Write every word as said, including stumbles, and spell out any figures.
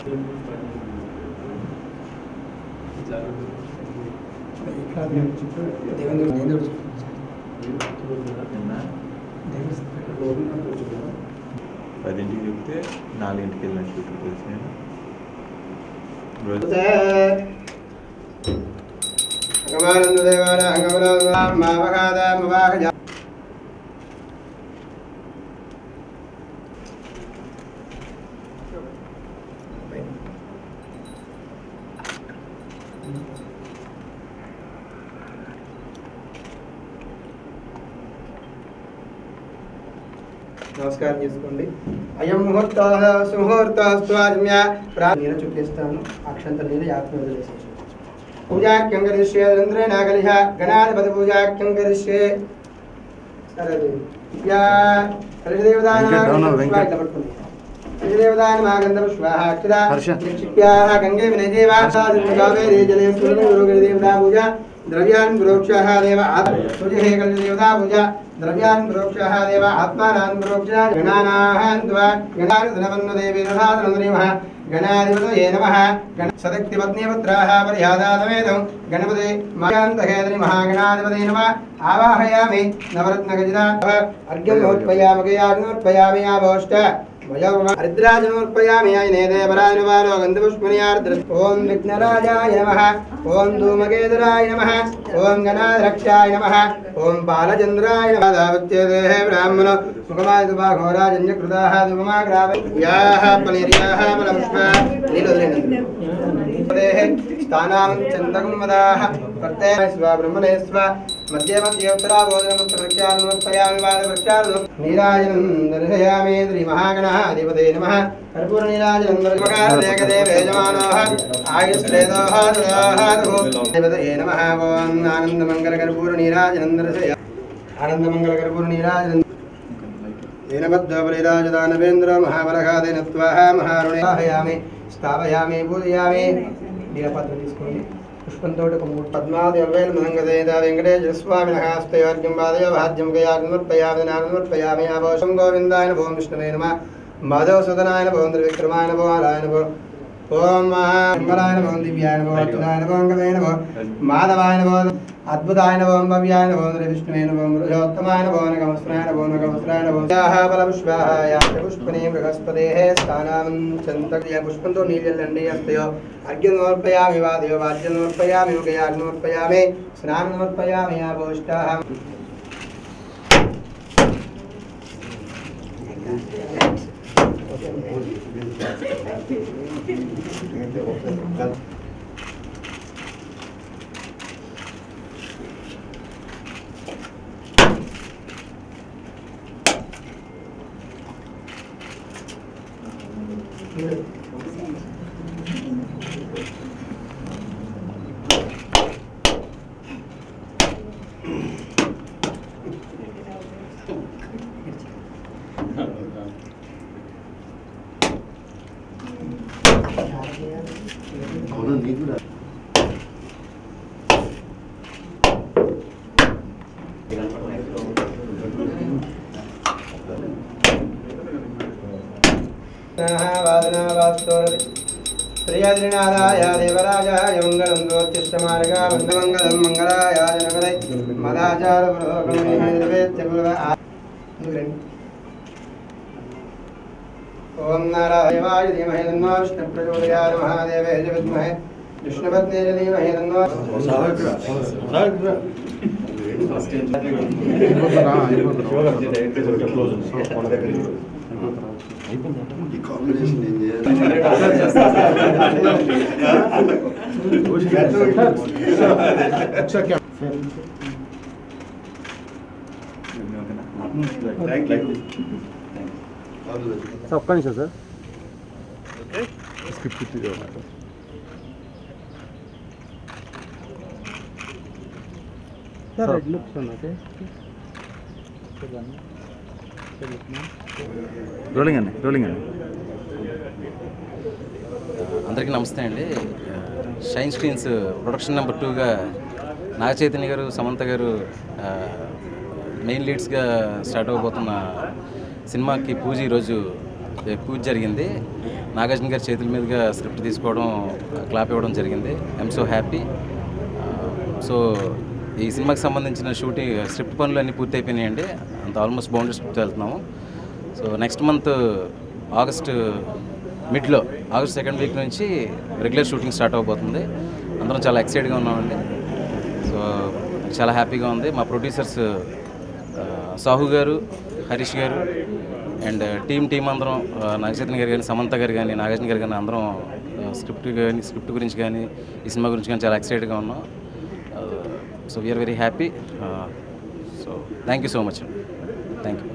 పదింటికి చెప్తే నాలుగింటికి వెళ్ళిన షూటింగ్ తెలిసి నేను నమస్కారం చేసుకోండి. అయం ముహూర్త సుముహూర్తస్వాజ్ఞ నీళ్ళు చుట్టిస్తాను. అక్షంత నీళ్ళు యాత్ర వదిలేసేసి పూజాఖ్యం కరిష్యే రుద్రేణ కలిహ గణాధిపతి పూజాఖ్యం కరిష్యే సరది యా కలిదేవదాన కలిదేవదాన మాగంధ పుష్పాః అక్షరా నిక్షిప్యాః గంగే వినదేవాసాదిముఖావేదే జలే స్ఫురను గురుదేవతా పూజ ద్రవ్యాన్ ప్రోక్షః దేవ ఆత్మజే కలిదేవతా పూజ ద్రవ్యాన్ ప్రోక్షః దేవ ఆత్మానాన్ ప్రోక్ష గణానాహం త్వ గణాధిపతయ దేవీ నమః గణాధిపతయే నమః గణ సదక్తి పత్ని పుత్రాః పరిహాదాతమేదం గణపతే మయాంతహేదరి మహాగణాధిపతయే నమః ఆవాహయామి నవరత్న గజరాః అర్ఘ్యం నోత్పయామి ఆభోష్ట హరిద్రాజనోర్పయామి అయినేదే పరాజనవాలో గంధపుష్పనియార్ద్ర ఓం విఘ్నరాజాయ నమః ఓం ధూమకేతురాయ నమః ఓం గణాధ్రక్షాయ నమః ఓం బాలచంద్రాయ నమః దావత్యేదే బ్రాహ్మణ ముఖమాదిబాఘోరాజన్యకృతాః ధూమమాగ్రావయాః పనిర్యాః బలపుష్ప నీలోదలేనందే స్థానాం చందకం మదాః వర్తే స్వ బ్రహ్మణే స్వ మధ్య మధ్య ఉత్తరాభోజనముత్తరక్షానుపయామి బాలవృక్షాను నీరాజనం దర్శయామి శ్రీ మహాగణాధిపతే నమః కర్పూర నీరాజనం దర్శమకారదేకదేవ యజమానోః ఆయుష్లేదోః దదాః దేవతయే నమః ఓం ఆనందమంగళ కర్పూర నీరాజనం దర్శయ ఆనందమంగళ కర్పూర నీరాజనం ఏనబద్ధబలిరాజదానవేంద్ర మహాబలఘాదేన త్వాహ మహారుణయామి స్థాపయామి పూజయామి నీలపత్ర తీసుకోండి పుష్పంతో పద్మాది అవేల్ మహంగదేద వెంకటేశ్వర స్వామి హస్తయోర్ఘ్యం పాదయ భాజ్యం గయాగ్నిమర్పయామి నాగనిమర్పయామి ఆభోషం గోవిందాయ ఓం విష్ణువే నమః మాధవసుదనాయ ఓం త్రివిక్రమాయ నమో ఆరాయ నమో ఓం మహామలాయ నమో దివ్యాయ నమో అచ్యుతాయ నమో గవే నమో మాధవాయ నమో అద్భుతాయ నమో భవ్యాయ నమో శ్రీ విష్ణువే నమో పురుషోత్తమాయ నమో నమస్రాయ నమో నమస్రాయ నమో యాః బలపుష్పాః యాః పుష్పనే బృహస్పతేః స్థానాం చంతక్రియ పుష్పంతో నీళ్ళండి హస్తయో అర్ఘ్యం సమర్పయామి వాదయో వాద్యం సమర్పయామి ముఖయాగ్నిం సమర్పయామి స్నానం సమర్పయామి ఆభోష్టాః శ్రీయాద్రినాథాయ దేవరాజాయ మంగళం జ్యోతిష్టమార్గా మంగళం మంగళాయ జనపదై మదాచార ఓం నారాయణాయ ధీమహి తన్నో విష్ణు ప్రచోదయాత్ మహాదేవాయ విద్మహే విష్ణుపత్నే ధీమహి తన్నో ఈ కాంబినేషన్ ఏం చేయాలి ఒక్క నిమిషం sir script sir red looks ఉన్నాయి రోలింగ్ అండి రోలింగ్ అండి అందరికీ నమస్తే అండి. షైన్ స్క్రీన్స్ ప్రొడక్షన్ నెంబర్ టూగా నాగ చైతన్య గారు సమంత గారు మెయిన్ లీడ్స్గా స్టార్ట్ అవబోతున్న సినిమాకి పూజ ఈరోజు పూజ జరిగింది. నాగార్జున గారి చేతుల మీదుగా స్క్రిప్ట్ తీసుకోవడం, క్లాప్ ఇవ్వడం జరిగింది. I'm so happy. సో ఈ సినిమాకి సంబంధించిన షూటింగ్ స్క్రిప్ట్ పనులు అన్నీ పూర్తి అయిపోయినాయండి. అంత ఆల్మోస్ట్ బౌండరీ స్క్రిప్ట్ వెళ్తున్నాము. సో నెక్స్ట్ మంత్ ఆగస్ట్ మిడ్లో ఆగస్ట్ సెకండ్ వీక్ నుంచి రెగ్యులర్ షూటింగ్ స్టార్ట్ అవబోతుంది. అందరం చాలా ఎక్సైట్గా ఉన్నామండి. సో చాలా హ్యాపీగా ఉంది. మా ప్రొడ్యూసర్స్ సాహు గారు, హరీష్ గారు అండ్ టీమ్ టీం అందరం, నాగచైతన్య గారు కానీ, సమంత గారు కానీ, నాగార్జున గారు కానీ అందరం స్క్రిప్ట్ కానీ స్క్రిప్ట్ గురించి కానీ ఈ సినిమా గురించి కానీ చాలా ఎక్సైట్గా ఉన్నాం. So we're very happy. So thank you so much. Thank you.